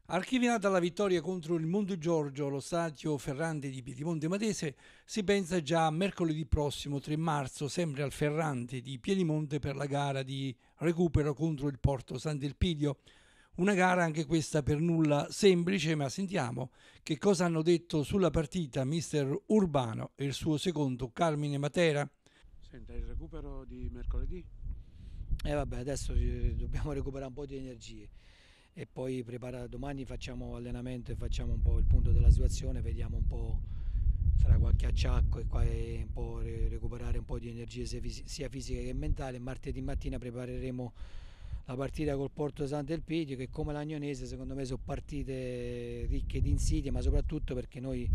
Archiviata la vittoria contro il Montegiorgio allo stadio Ferrante di Piedimonte Matese, si pensa già a mercoledì prossimo 3 marzo, sempre al Ferrante di Piedimonte, per la gara di recupero contro il Porto Sant'Elpidio. Una gara anche questa per nulla semplice, ma sentiamo che cosa hanno detto sulla partita mister Urbano e il suo secondo Carmine Matera. Senta, il recupero di mercoledì? Vabbè, adesso dobbiamo recuperare un po' di energie e poi domani facciamo allenamento e facciamo un po' il punto della situazione, vediamo un po', sarà qualche acciacco e un po' recuperare un po' di energie sia fisiche che mentali. Martedì mattina prepareremo la partita col Porto Sant'Elpidio, che come l'Agnonese secondo me sono partite ricche di insidie, ma soprattutto perché noi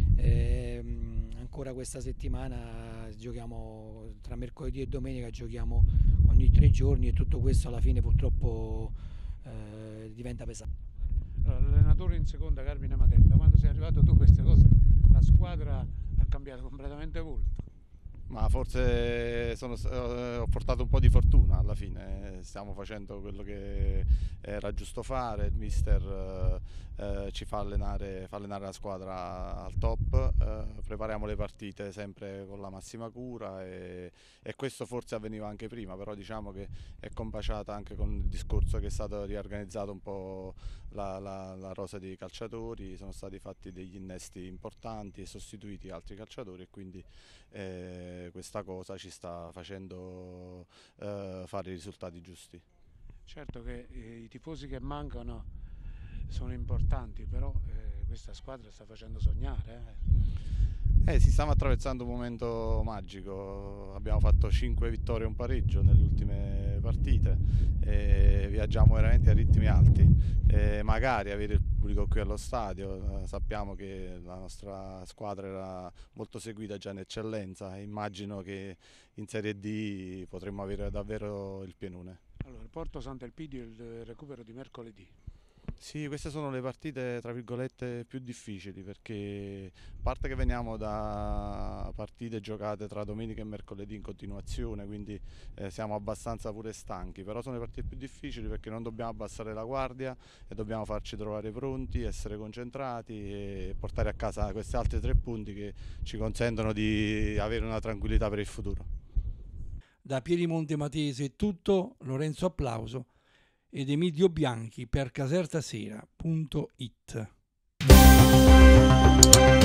ancora questa settimana giochiamo, tra mercoledì e domenica giochiamo ogni 3 giorni, e tutto questo alla fine purtroppo diventa pesante. Allora, l'allenatore in seconda, Carmine Matera, da quando sei arrivato tu queste cose, la squadra ha cambiato completamente volto. Ma forse ho portato un po' di fortuna alla fine, stiamo facendo quello che era giusto fare, il mister ci fa allenare la squadra al top, prepariamo le partite sempre con la massima cura e questo forse avveniva anche prima, però diciamo che è combaciata anche con il discorso che è stato riorganizzato un po' la rosa dei calciatori, sono stati fatti degli innesti importanti e sostituiti altri calciatori, e quindi questa cosa ci sta facendo fare i risultati giusti. Certo che i tifosi che mancano sono importanti, però questa squadra sta facendo sognare. Si stiamo attraversando un momento magico, abbiamo fatto 5 vittorie e un pareggio nelle ultime partite, viaggiamo veramente a ritmi alti, magari avere il pubblico qui allo stadio, sappiamo che la nostra squadra era molto seguita già in eccellenza e immagino che in Serie D potremmo avere davvero il pienone. Allora, il Porto Sant'Elpidio e il recupero di mercoledì. Sì, queste sono le partite tra virgolette più difficili, perché a parte che veniamo da partite giocate tra domenica e mercoledì in continuazione, quindi siamo abbastanza pure stanchi, però sono le partite più difficili perché non dobbiamo abbassare la guardia e dobbiamo farci trovare pronti, essere concentrati e portare a casa questi altri 3 punti che ci consentono di avere una tranquillità per il futuro. Da Piedimonte Matese è tutto, Lorenzo Applauso ed Emilio Bianchi per Casertasera.it.